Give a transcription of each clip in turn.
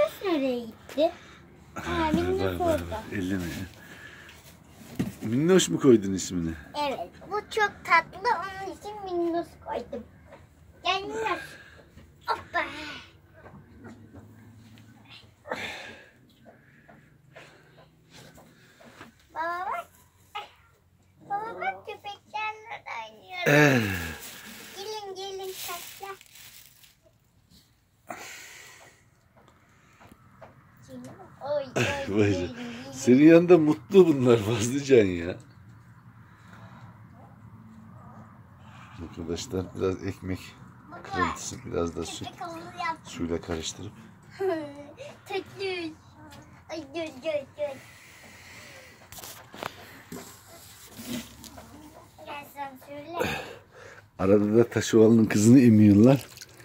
Minnoş nereye gitti? Ha, Minnoş orada. Elleme. Minnoş mu koydun ismini? Evet. Bu çok tatlı. Onun için Minnoş koydum. Gel Minnoş. Hoppa. Baba bak. Baba bak, köpeklerle oynuyorum. Gelin taşla. Oy. Senin yanında mutlu bunlar Fazlıcan ya. Arkadaşlar biraz ekmek kırıntısı, biraz da süt. Suyla karıştırıp. Tatlı. Ay dur. Gel sen söyle. Arada da Taşovalı'nın kızını emiyorlar.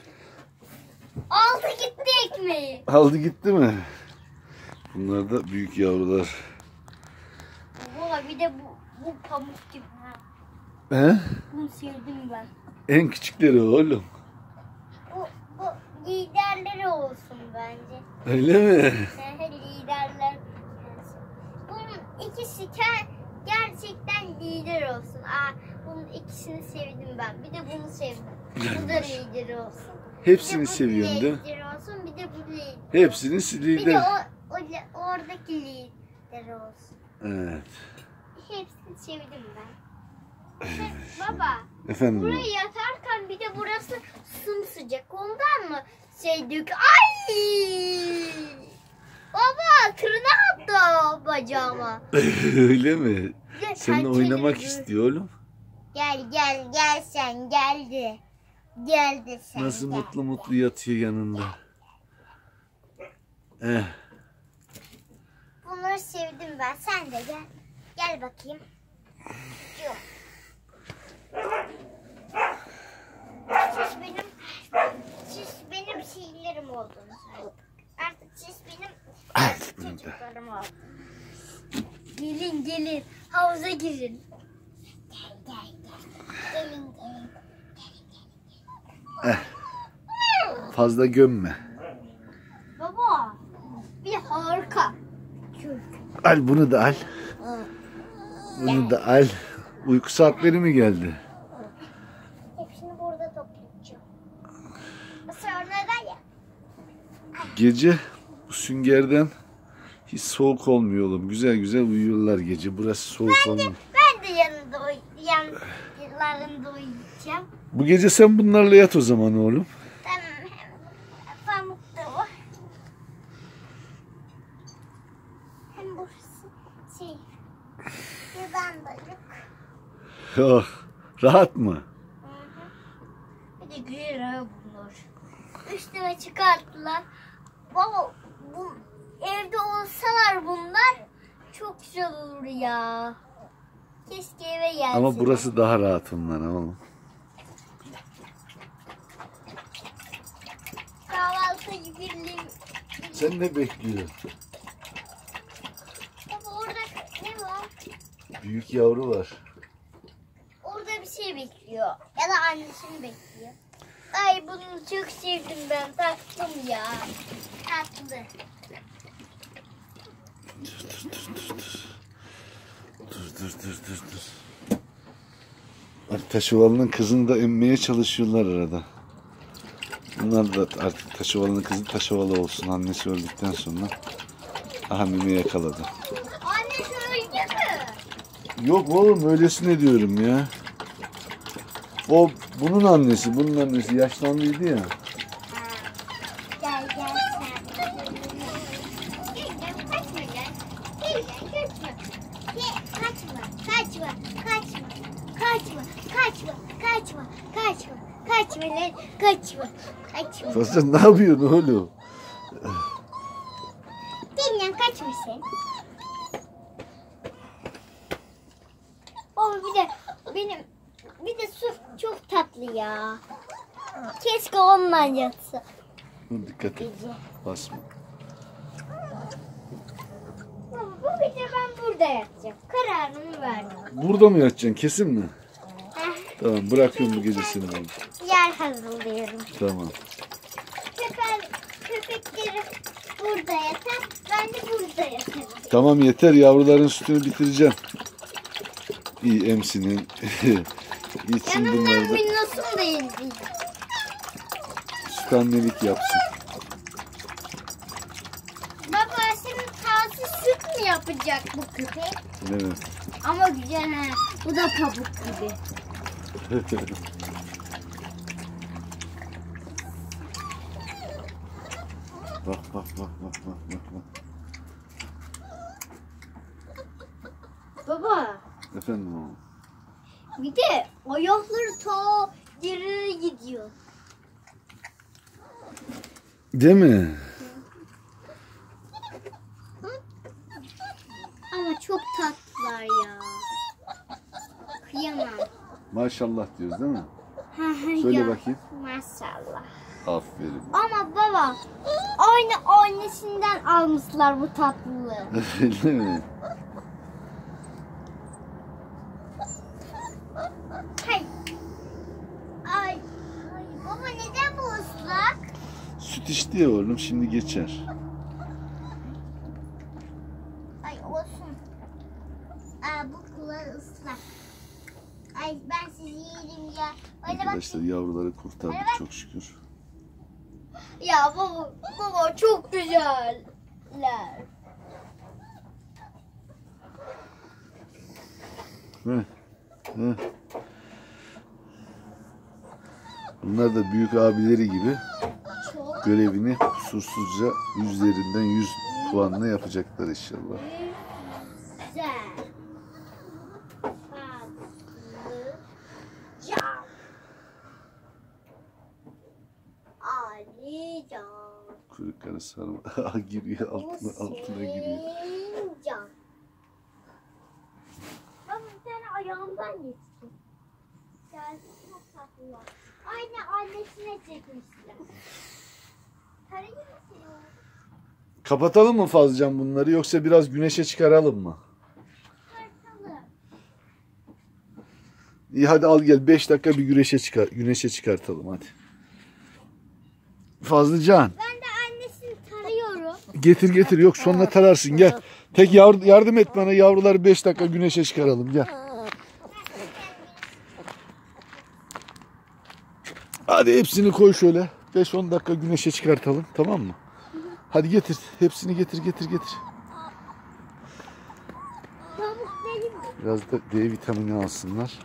Aldı gitti ekmeği. Aldı gitti mi? Bunlar da büyük yavrular. Baba bir de bu pamuk gibi. He? Bunu sevdim ben. En küçükleri oğlum. Bu liderleri olsun bence. Öyle mi? Liderler. Bunun ikisi gerçekten lider olsun. Bunun ikisini sevdim ben. Bir de bunu sevdim. Bu da lider olsun. Hepsini seviyorsun değil mi? Lider olsun. Bir de bu lider. Hepsinin Bir de lider. oradaki lider olsun. Evet. Hepsini sevdim ben. Baba. Efendim. Buraya yatarken bir de burası sımsıcak. Ondan mı dök? Ay! Baba tırnak attı bacağıma. Öyle mi? Gel, Seninle oynamak istiyor oğlum. Gel sen geldi. Geldi sen. Nasıl gel. mutlu yatıyor yanında. Bunları sevdim ben. Sen de gel. Gel bakayım. Yok. Siz benim şeylerim oldunuz. Artık siz benim çocuklarım oldunuz. Gelin. Havuza girin. Gel. Gelin. Fazla gömme. Baba. Bir harika. Al bunu da al. Bunu da al. Uyku saatleri mi geldi? Hepsini burada toplayacağım. Sonra da ya. Gece bu süngerden hiç soğuk olmuyor oğlum. Güzel uyuyorlar gece. Burası soğuk olmuyor. Ben de yanlarında uyuyacağım. Bu gece sen bunlarla yat o zaman oğlum. Tamam. Pamuk da o. Hem burası yılandalık. Oh, rahat mı? Bir de güzel ha bunlar. Üstüme çıkarttılar. Baba bu evde olsalar bunlar çok güzel olur ya. Keşke eve gelsin. Ama burası daha rahat onlara oğlum. Kahvaltı gidelim. Sen ne bekliyorsun? Baba orada ne var? Büyük yavru var. Orada bir şey bekliyor. Ya da annesini bekliyor. Ay bunu çok sevdim ben. Tatlım ya. Tatlı. Dur. Taşovalı'nın kızını da emmeye çalışıyorlar arada. Bunlar da artık Taşovalı'nın kızı Taşovalı olsun. Annesi öldükten sonra mimi yakaladı. Annesi öldü mü? Yok oğlum öylesine diyorum ya. O bunun annesi yaşlandıydı ya. Gel sen. Gel kaçma gel. Kaçma. Sen ne yapıyorsun oğlum? Dinlen kaçma sen. Baba bir de su çok tatlı ya. Keşke onunla yatsa. Dikkat et. Basma. Baba bu gece ben burada yatacağım. Kararımı verdim. Burada mı yatacaksın? Kesin mi? Tamam bırakıyorum bu gece seni. Yer hazırlıyorum. Tamam. Köpekleri burada yatar. Ben de burada yatarım. Tamam yeter, yavruların sütünü bitireceğim. İyi emsinin. İçsin bunları Yanımdan da. minnosun da yedi. Süt annelik yapsın. Baba şimdi taze süt mü yapacak bu köpek? Evet. Ama güzel ha. Bu da pamuk gibi. Bak bak bak bak bak bak bak. Baba Efendim oğlum. bir de ayakları ta geri gidiyor. Değil mi? Ama çok tatlılar ya. Kıyamam. Maşallah diyoruz değil mi? Söyle Ya, bakayım. Maşallah. Aferin. Ama baba aynı annesinden almışlar bu tatlılığı. Öyle mi? Hay. Ay. Baba neden bu ıslak? Süt içti ya oğlum, şimdi geçer. Ay olsun. Bu kulağı ıslak. Ay ben sizi yerim ya. Öyle bak. Arkadaşlar yavruları kurtardık çok şükür. Ya baba çok güzeller. Heh, heh. Bunlar da büyük abileri gibi Çok görevini kusursuzca 100'lerinden 100 puanla yapacaklar inşallah. güzel. Patlıcan. Alican. Kuyruk kanı sarma giriyor altına giriyor. Can. Baba bir tane ayağımdan geçti. Geldi çok tatlılar. Aynı annesine çekmişler. Tarayı mı seni? Kapatalım mı Fazlıcan bunları, yoksa biraz güneşe çıkaralım mı? Tartalım. İyi hadi al gel, 5 dakika bir güneşe çıkartalım hadi. Fazlıcan Ben de annesini tarıyorum. getir yok, sonra tararsın, gel. Tek yardım et bana, yavruları 5 dakika güneşe çıkaralım, gel. Hadi hepsini koy şöyle, 5-10 dakika güneşe çıkartalım, tamam mı? Hadi getir, hepsini getir. Pamuk benim mi? Biraz da D vitamini alsınlar.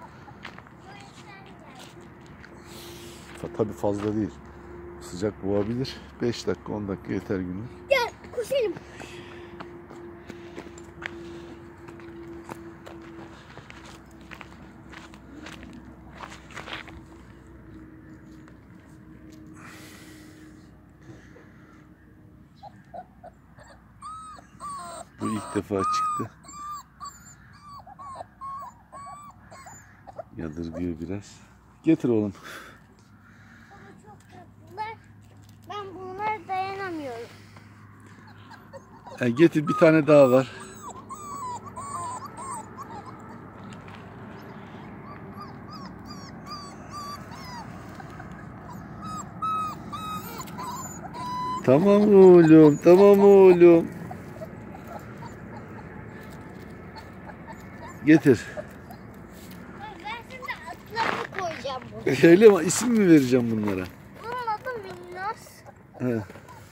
Tabii fazla değil. Sıcak boğabilir. 5 dakika 10 dakika yeter günlük. Gel koşalım. Bu ilk defa çıktı. Yadırgıyor biraz. Getir oğlum. Ama çok tatlılar. Ben bunlara dayanamıyorum. Getir, bir tane daha var. Tamam oğlum. Getir. Ben şimdi atlarını koyacağım bunu. Öyle mi? İsim mi vereceğim bunlara? Bunun adı Minnos. He.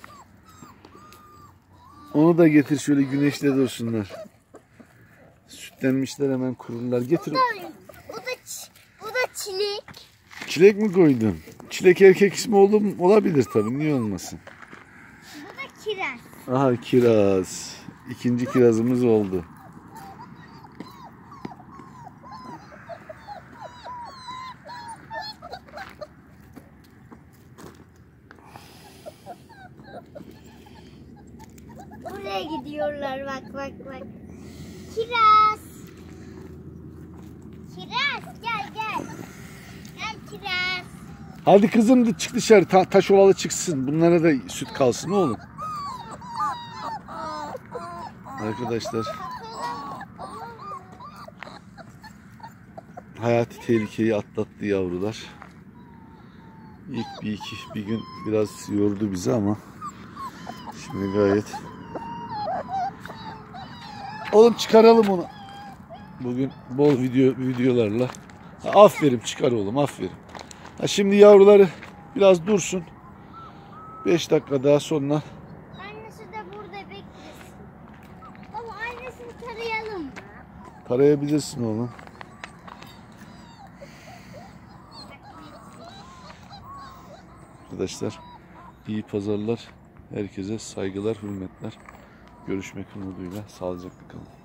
Onu da getir, şöyle güneşte dursunlar. Sütlenmişler, hemen kururlar. Getir. Bu da çilek. Çilek mi koydun? Çilek erkek ismi olabilir tabii. Niye olmasın? Bu da kiraz. Aha kiraz. İkinci kirazımız oldu. Buraya gidiyorlar bak. Kiraz. Gel. Gel kiraz. Hadi kızım çık dışarı. Taş ovalı çıksın. Bunlara da süt kalsın oğlum. Arkadaşlar hayati tehlikeyi atlattı yavrular. İlk bir gün biraz yordu bizi ama Şimdi gayet. Oğlum çıkaralım onu. Bugün bol videolarla. Aferin, çıkar oğlum, aferin. Şimdi yavruları biraz dursun. 5 dakika daha sonra. Annesi de burada beklesin. Ama annesini tarayalım mı? Tarayabilirsin oğlum. Arkadaşlar iyi pazarlar. Herkese saygılar, hürmetler. Görüşmek umuduyla sağlıcakla kalın.